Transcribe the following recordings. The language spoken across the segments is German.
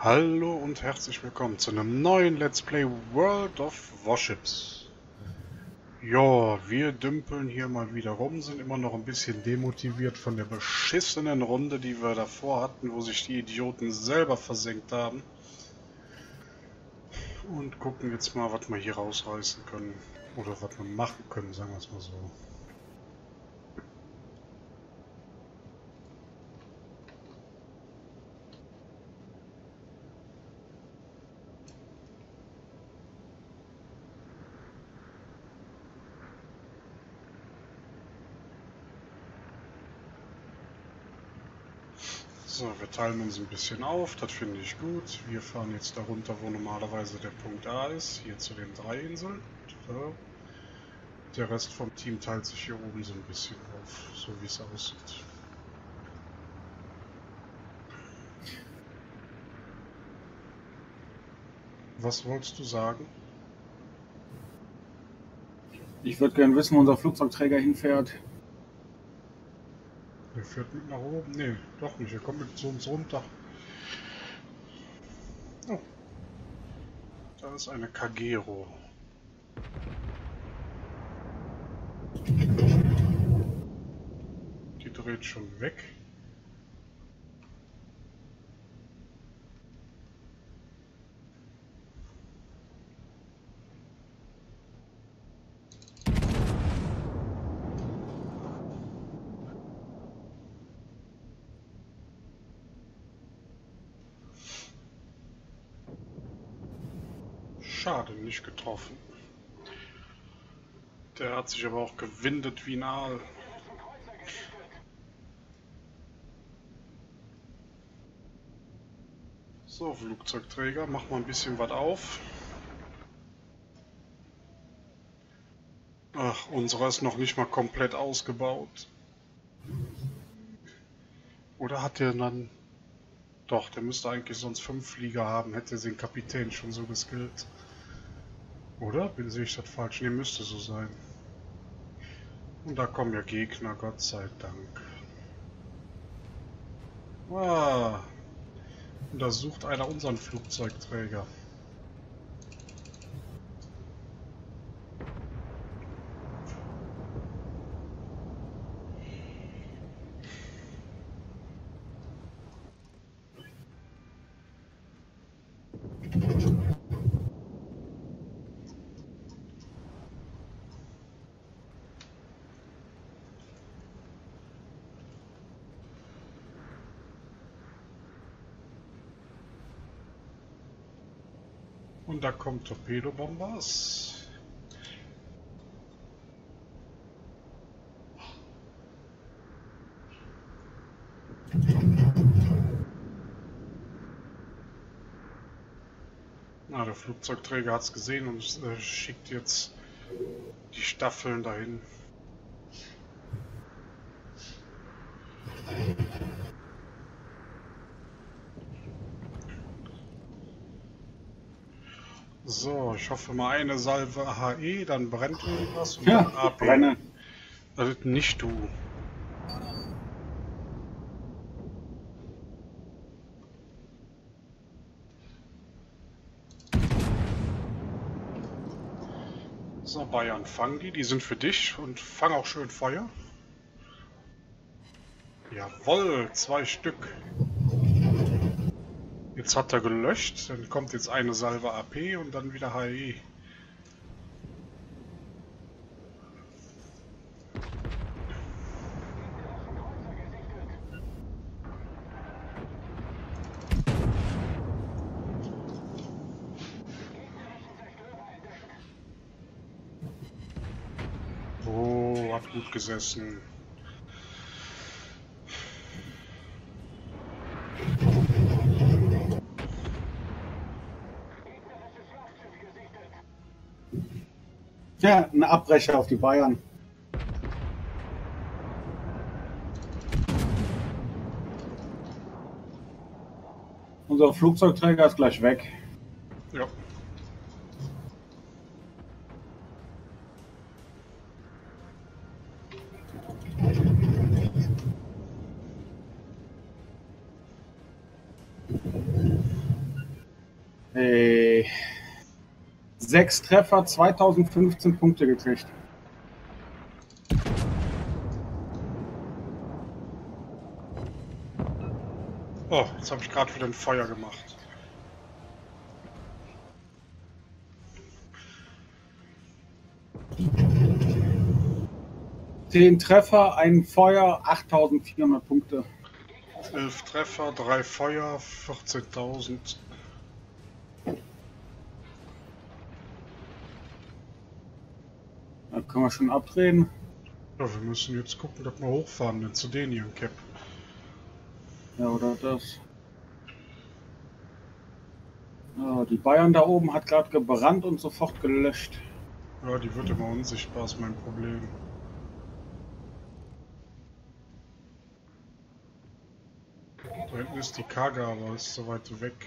Hallo und herzlich willkommen zu einem neuen Let's Play World of Warships. Ja, wir dümpeln hier mal wieder rum, sind immer noch ein bisschen demotiviert von der beschissenen Runde, die wir davor hatten, wo sich die Idioten selber versenkt haben. Und gucken jetzt mal, was wir hier rausreißen können. Oder was wir machen können, sagen wir es mal so. So, wir teilen uns ein bisschen auf, das finde ich gut. Wir fahren jetzt darunter, wo normalerweise der Punkt A ist, hier zu den 3 Inseln. So. Der Rest vom Team teilt sich hier oben so ein bisschen auf, so wie es aussieht. Was wolltest du sagen? Ich würde gerne wissen, wo unser Flugzeugträger hinfährt. Der fährt mit nach oben? Nee, doch nicht. Er kommt mit zu uns runter. Oh, da ist eine Kagero. Die dreht schon weg. Schade, nicht getroffen. Der hat sich aber auch gewindet wie ein Aal. So, Flugzeugträger, mach mal ein bisschen was auf. Ach, unserer ist noch nicht mal komplett ausgebaut. Oder hat der dann... Doch, der müsste eigentlich sonst 5 Flieger haben, hätte den Kapitän schon so geskillt. Oder? Sehe ich das falsch? Ne, müsste so sein. Und da kommen ja Gegner, Gott sei Dank. Ah, und da sucht einer unseren Flugzeugträger. Und da kommt Torpedobombers. Na, der Flugzeugträger hat es gesehen und schickt jetzt die Staffeln dahin. So, ich hoffe mal eine Salve HE, dann brennt irgendwas und Ja, dann AP. brenne. Also nicht du. So, Bayern, fang die sind für dich und fang auch schön Feuer. Jawohl, 2 Stück. Jetzt hat er gelöscht, dann kommt jetzt eine Salve AP und dann wieder HE. Oh, hat gut gesessen. Ja, ein Abbrecher auf die Bayern. Unser Flugzeugträger ist gleich weg. Ja. Äh, 6 Treffer, 2015 Punkte gekriegt. Oh, jetzt habe ich gerade wieder ein Feuer gemacht. Zehn Treffer, ein Feuer, 8400 Punkte. 11 Treffer, 3 Feuer, 14.000. Da können wir schon abdrehen. Ja, wir müssen jetzt gucken, dass wir hochfahren zu denen hier im Cap. Ja, oder das. Ja, die Bayern da oben hat gerade gebrannt und sofort gelöscht. Ja, die wird immer unsichtbar, ist mein Problem. Da hinten ist die Kaga, aber ist so weit weg.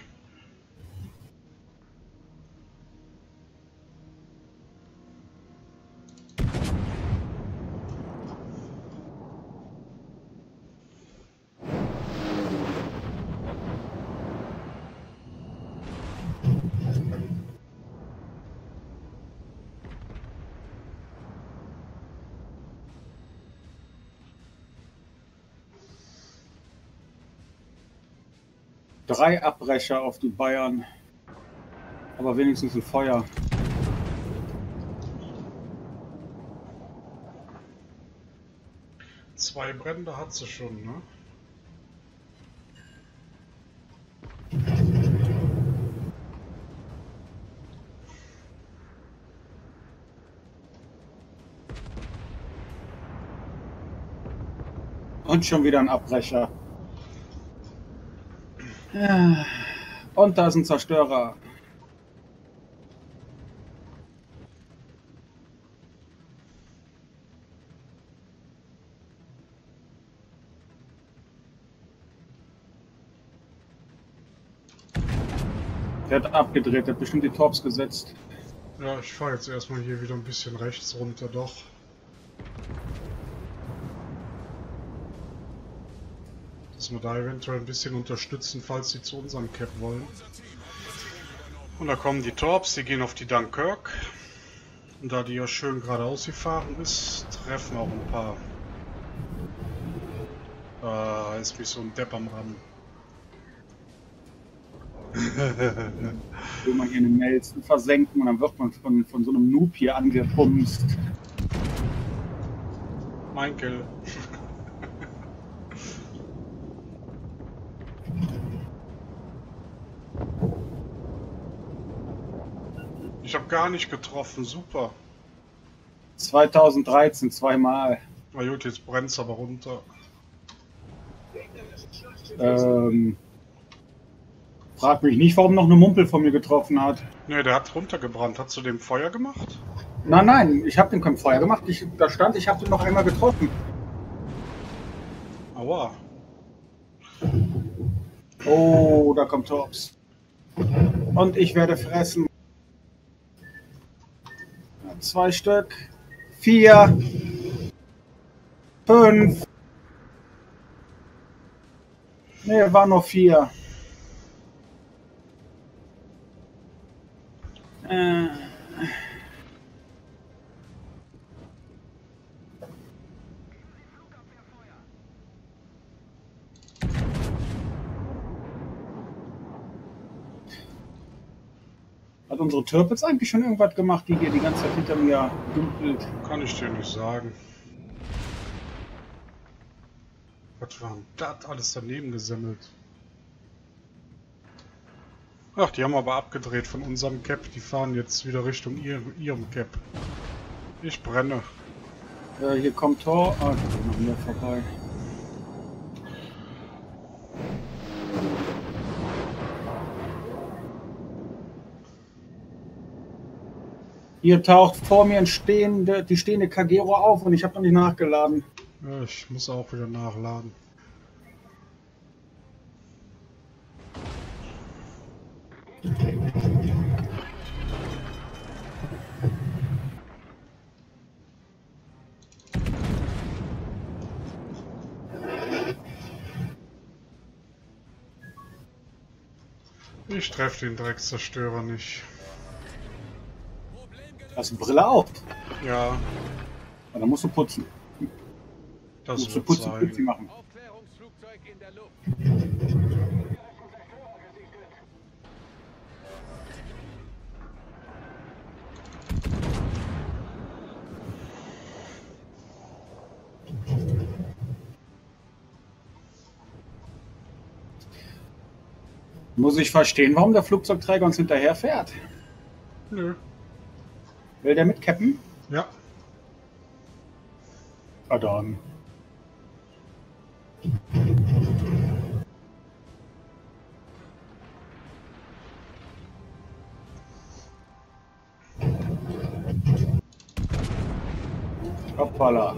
Drei Abbrecher auf die Bayern. Aber wenigstens ein Feuer. Zwei Brände hat sie schon, ne? Und schon wieder ein Abbrecher. Ja. Und da ist ein Zerstörer. Der hat abgedreht, der hat bestimmt die Torps gesetzt. Ja, ich fahre jetzt erstmal hier wieder ein bisschen rechts runter, doch. Dass wir da eventuell ein bisschen unterstützen, falls sie zu unserem Cap wollen. Und da kommen die Torps, die gehen auf die Dunkirk. Und da die ja schön geradeaus gefahren ist, treffen auch ein paar. Ist wie so ein Depp am Rammen. Will man hier eine Nelson versenken und dann wird man von so einem Noob hier angepumst. Mein Kill. Ich habe gar nicht getroffen, super. 2013 zweimal. Na gut, jetzt brennt's aber runter. Frag mich nicht, warum noch eine Mumpel von mir getroffen hat. Ne, der hat runtergebrannt. Hast du dem Feuer gemacht? Nein, ich habe den kein Feuer gemacht. Da stand, ich habe den noch einmal getroffen. Aua. Oh, da kommt Torps. Und ich werde fressen. 2 Stück. 4. 5. Ne, war nur 4. Hat unsere Türpitz eigentlich schon irgendwas gemacht, die hier die ganze Zeit hinter mir dümpelt? Kann ich dir nicht sagen. Was war denn das alles daneben gesammelt? Ach, die haben aber abgedreht von unserem Cap. Die fahren jetzt wieder Richtung ihrem Cap. Ich brenne. Hier kommt Tor. Ah, ich bin noch mehr vorbei. Hier taucht vor mir die stehende Kagero auf und ich habe noch nicht nachgeladen. Ja, ich muss auch wieder nachladen. Ich treffe den Dreckszerstörer nicht. Hast du Brille auf? Ja, Ja, dann musst du putzen. das Musst du wird Putzi sein. machen. Aufklärungsflugzeug in der Luft. Muss ich verstehen, warum der Flugzeugträger uns hinterher fährt? Nö. Will der mitcappen? Ja. Ah, dann. Hoppala.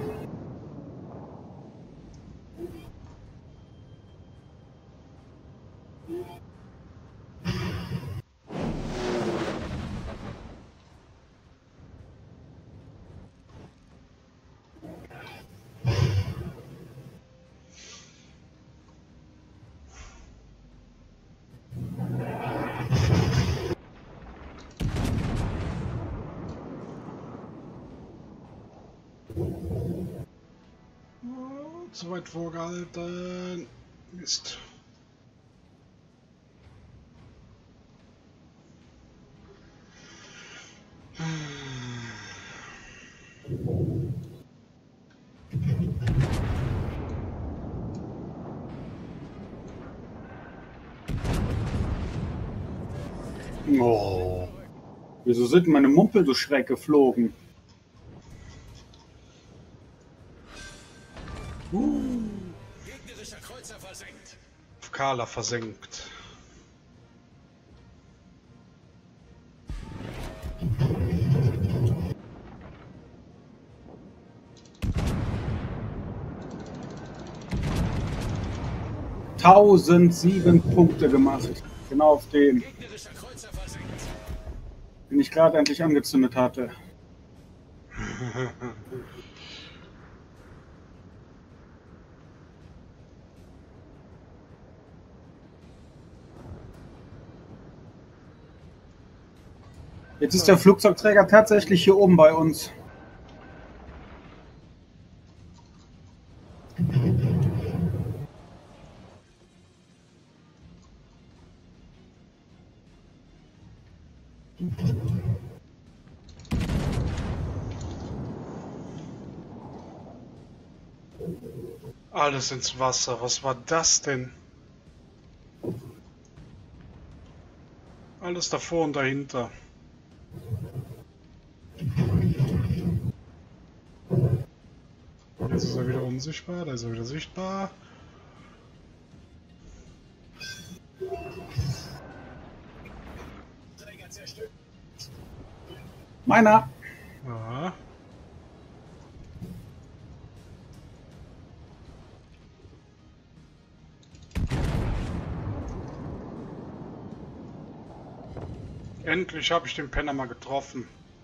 Oh, zu weit vorgehalten. Mist. Oh. Wieso sind meine Mumpel so schräg geflogen? Gegnerischer Kreuzer versenkt. Kala versenkt. »1007 Punkte gemacht. Genau auf den, Gegnerischer Kreuzer versenkt. den ich gerade endlich angezündet hatte. Jetzt ist der Flugzeugträger tatsächlich hier oben bei uns. Alles ins Wasser. Was war das denn? Alles davor und dahinter. Jetzt ist er wieder unsichtbar, da ist er wieder sichtbar. Meiner. Ja. Endlich habe ich den Penner mal getroffen.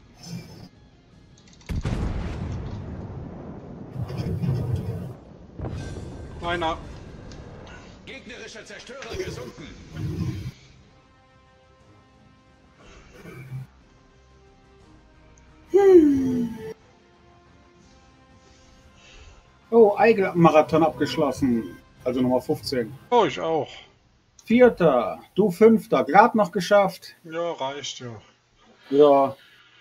Meiner. Gegnerischer Zerstörer gesunken. Oh, Eigel-Marathon abgeschlossen. Also Nummer 15. Oh, ich auch. 4., du 5., gerade noch geschafft. Ja, reicht ja. Ja.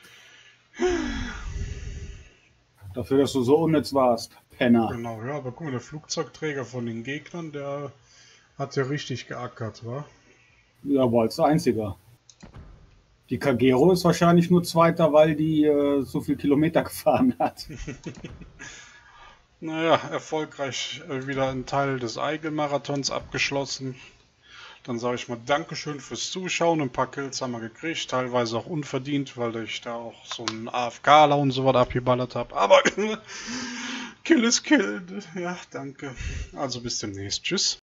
Dafür, dass du so unnütz warst, Penner. Genau, ja, aber guck mal, der Flugzeugträger von den Gegnern, der hat ja richtig geackert, wa? Ja, aber als einziger. Die Kagero ist wahrscheinlich nur Zweiter, weil die so viel Kilometer gefahren hat. Naja, erfolgreich wieder ein Teil des Eigel-Marathons abgeschlossen. Dann sage ich mal Dankeschön fürs Zuschauen. Ein paar Kills haben wir gekriegt, teilweise auch unverdient, weil ich da auch so einen AFKler und so was abgeballert habe. Aber Kill ist Kill. Ja, danke. Also bis demnächst. Tschüss.